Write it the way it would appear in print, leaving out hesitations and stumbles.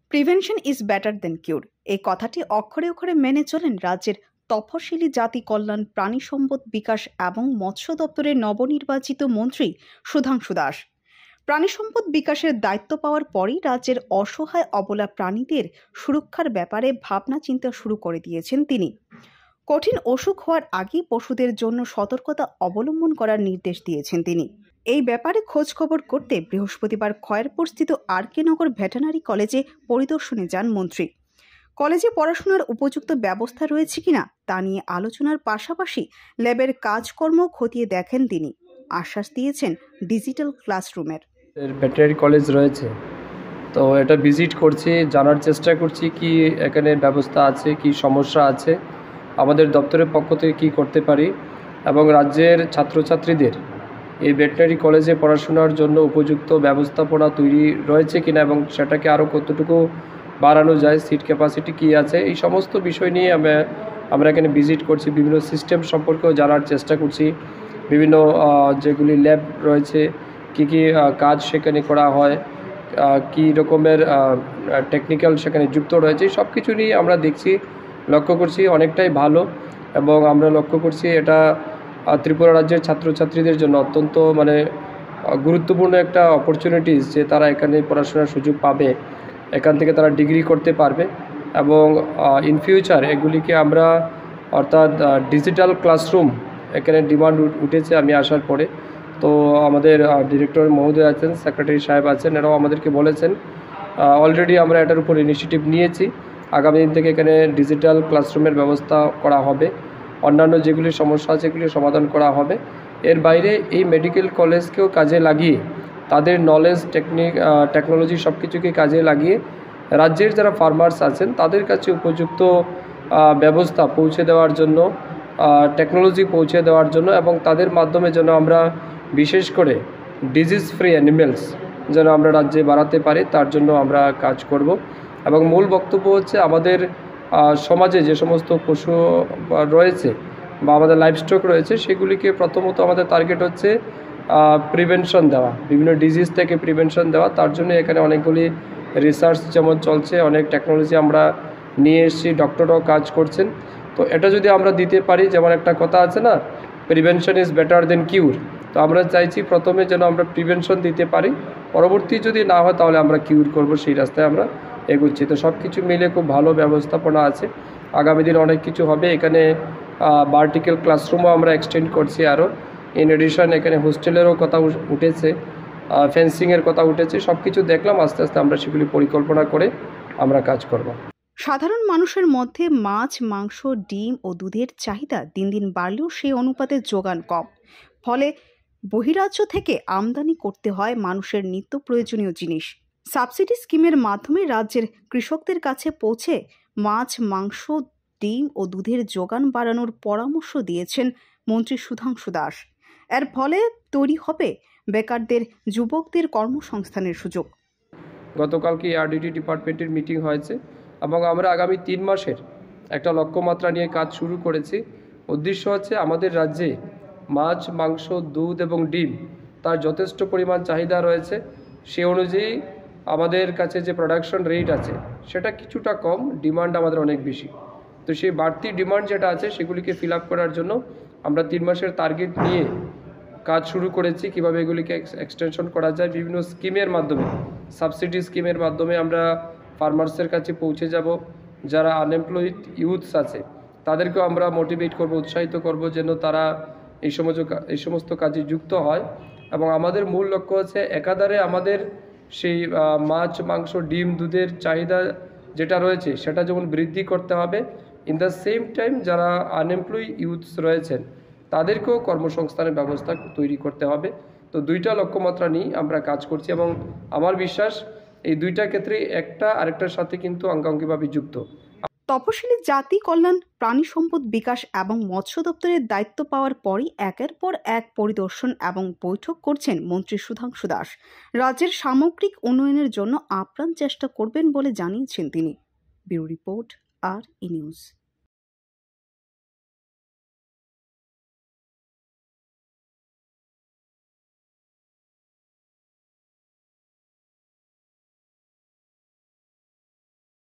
Prevention is better than cure, এই কথাটি অক্ষরে অক্ষরে মেনে চলেন রাজ্যের তফসিলি জাতি কল্যাণ, প্রাণী সম্পদ বিকাশ এবং মৎস্য দপ্তরের নবনির্বাচিত মন্ত্রী সুধাংশু দাস। প্রাণী সম্পদ বিকাশের দায়িত্ব পাওয়ার পরই রাজ্যের অসহায় অবলা প্রাণীদের সুরক্ষার ব্যাপারে ভাবনা চিন্তা শুরু করে দিয়েছেন তিনি। কঠিন অসুখ হওয়ার আগেই পশুদের জন্য সতর্কতা অবলম্বন করার নির্দেশ দিয়েছেন তিনি। এই ব্যাপারে খোঁজ খবর করতে বৃহস্পতিবার খয়েরপুরস্থিত আর.কে. নগর ভেটেরিনারি কলেজে পরিদর্শনে যান মন্ত্রী। কলেজে পড়াশোনার উপযুক্ত ব্যবস্থা রয়েছে কিনা তা নিয়ে আলোচনার পাশাপাশি ল্যাবের কাজকর্ম খতিয়ে দেখেন তিনি। আশ্বাস দিয়েছেন ডিজিটাল ক্লাসরুমের। ভেটেরিনারি কলেজ রয়েছে, তো এটা ভিজিট করছি, জানার চেষ্টা করছি কি এখানে ব্যবস্থা আছে, কি সমস্যা আছে, আমাদের দপ্তরের পক্ষ থেকে কী করতে পারি, এবং রাজ্যের ছাত্রছাত্রীদের এই ভেটেরিনারি কলেজে পড়াশোনার জন্য উপযুক্ত ব্যবস্থাপনা তৈরি রয়েছে কিনা এবং সেটাকে আরও কতটুকু বাড়ানো যায়, সিট ক্যাপাসিটি কী আছে, এই সমস্ত বিষয় নিয়ে আমরা এখানে ভিজিট করছি। বিভিন্ন সিস্টেম সম্পর্কেও জানার চেষ্টা করছি, বিভিন্ন যেগুলি ল্যাব রয়েছে, কী কী কাজ সেখানে করা হয়, কী রকমের টেকনিক্যাল সেখানে যুক্ত রয়েছে, সব কিছু নিয়ে আমরা দেখছি, লক্ষ্য করছি অনেকটাই ভালো। এবং আমরা লক্ষ্য করছি এটা ত্রিপুরা রাজ্যের ছাত্রছাত্রীদের জন্য অত্যন্ত গুরুত্বপূর্ণ একটা অপরচুনিটিস, যে তারা এখানে পড়াশোনার সুযোগ পাবে, এখান থেকে তারা ডিগ্রি করতে পারবে এবং ইন ফিউচার এগুলিকে আমরা অর্থাৎ ডিজিটাল ক্লাসরুম এখানে ডিমান্ড উঠেছে আমি আসার পরে। তো আমাদের ডিরেক্টর মহোদয় আছেন, সেক্রেটারি সাহেব আছেন, এরাও আমাদেরকে বলেছেন অলরেডি আমরা এটার উপর ইনিশিয়েটিভ নিয়েছি। আগামী দিন থেকে এখানে ডিজিটাল ক্লাসরুমের ব্যবস্থা করা হবে, অন্যান্য যেগুলি সমস্যা আছে এগুলি সমাধান করা হবে। এর বাইরে এই মেডিকেল কলেজকেও কাজে লাগিয়ে তাদের নলেজ, টেকনোলজি সব কিছুকে কাজে লাগিয়ে রাজ্যের যারা ফার্মার্স আছেন তাদের কাছে উপযুক্ত ব্যবস্থা পৌঁছে দেওয়ার জন্য, টেকনোলজি পৌঁছে দেওয়ার জন্য, এবং তাদের মাধ্যমে যেন আমরা বিশেষ করে ডিজিজ ফ্রি অ্যানিমেলস যেন আমরা রাজ্যে বাড়াতে পারি, তার জন্য আমরা কাজ করব। এবং মূল বক্তব্য হচ্ছে আমাদের সমাজে যে সমস্ত পশু রয়েছে বা আমাদের লাইভস্টক রয়েছে সেগুলিকে প্রথমত আমাদের টার্গেট হচ্ছে প্রিভেনশন দেওয়া, বিভিন্ন ডিজিজ থেকে প্রিভেনশন দেওয়া। তার জন্য এখানে অনেকগুলি রিসার্চ যেমন চলছে, অনেক টেকনোলজি আমরা নিয়ে এসেছি, ডক্টররাও কাজ করছেন। তো এটা যদি আমরা দিতে পারি, যেমন একটা কথা আছে না, prevention is better than cure, তো আমরা চাইছি প্রথমে যেন আমরা প্রিভেনশন দিতে পারি, পরবর্তী যদি না হয় তাহলে আমরা কিউর করব, সেই রাস্তায় আমরা এগোচ্ছি। তো সব কিছু মিলে খুব ভালো ব্যবস্থাপনা আছে, আগামী দিন অনেক কিছু হবে। এখানে ভার্টিক্যাল ক্লাসরুমও আমরা এক্সটেন্ড করছি আরও। ইন এডিশন এখানে হোস্টেলেরও কথা উঠেছে, ফেন্সিংয়ের কথা উঠেছে, সব কিছু দেখলাম, আস্তে আস্তে আমরা সেগুলি পরিকল্পনা করে আমরা কাজ করব। সাধারণ মানুষের মধ্যে মাছ, মাংস, ডিম ও দুধের চাহিদা দিন দিন বাড়লেও সেই অনুপাতে যোগান কম, ফলে বহিরাজ্য থেকে আমদানি করতে হয় মানুষের নিত্য প্রয়োজনীয় জিনিস। সাবসিডি স্কিমের মাধ্যমে রাজ্যের কৃষকদের কাছে পৌঁছে মাছ, মাংস, ডিম ও দুধের যোগান বাড়ানোর পরামর্শ দিয়েছেন মন্ত্রী সুধাংশু দাস। এর ফলে তৈরি হবে বেকারদের, যুবকদের কর্মসংস্থানের সুযোগ। গতকালকে আরডিটি ডিপার্টমেন্টের মিটিং হয়েছে এবং আমরা আগামী 3 মাসের একটা লক্ষ্যমাত্রা নিয়ে কাজ শুরু করেছি। উদ্দেশ্য হচ্ছে আমাদের রাজ্যে মাছ, মাংস, দুধ এবং ডিম তার যথেষ্ট পরিমাণ চাহিদা রয়েছে, সে অনুযায়ী আমাদের কাছে যে প্রোডাকশন রেট আছে সেটা কিছুটা কম, ডিমান্ড আমাদের অনেক বেশি। তো সেই বাড়তি ডিমান্ড যেটা আছে সেগুলিকে ফিল আপ করার জন্য আমরা 3 মাসের টার্গেট নিয়ে কাজ শুরু করেছি, কীভাবে এগুলিকে এক্সটেনশন করা যায়। বিভিন্ন স্কিমের মাধ্যমে, সাবসিডি স্কিমের মাধ্যমে আমরা ফার্মার্সের কাছে পৌঁছে যাব। যারা আনএমপ্লয়েড ইউথস আছে তাদেরকেও আমরা মোটিভেট করব, উৎসাহিত করব যেন তারা এই সমস্ত কাজে যুক্ত হয়। এবং আমাদের মূল লক্ষ্য হচ্ছে একাধারে আমাদের সেই মাছ, মাংস, ডিম, দুধের চাহিদা যেটা রয়েছে সেটা যেমন বৃদ্ধি করতে হবে, ইন দ্য সেম টাইম যারা আনএমপ্লয়েড ইউথস রয়েছেন তাদেরকেও কর্মসংস্থানের ব্যবস্থা তৈরি করতে হবে। তো দুইটা লক্ষ্যমাত্রা নিয়ে আমরা কাজ করছি এবং আমার বিশ্বাস এই দুইটা ক্ষেত্রে একটা আরেকটার সাথে কিন্তু অঙ্গাঙ্গিভাবে যুক্ত। তপশিলি জাতি কল্যাণ, প্রাণী সম্পদ বিকাশ এবং মৎস্য দপ্তরের দায়িত্ব পাওয়ার পরই একের পর এক পরিদর্শন এবং বৈঠক করছেন মন্ত্রী সুধাংশু দাস। রাজ্যের সামগ্রিক উন্নয়নের জন্য আপ্রাণ চেষ্টা করবেন বলে জানিয়েছেন তিনি। ব্যুরো রিপোর্ট, আর ই নিউজ।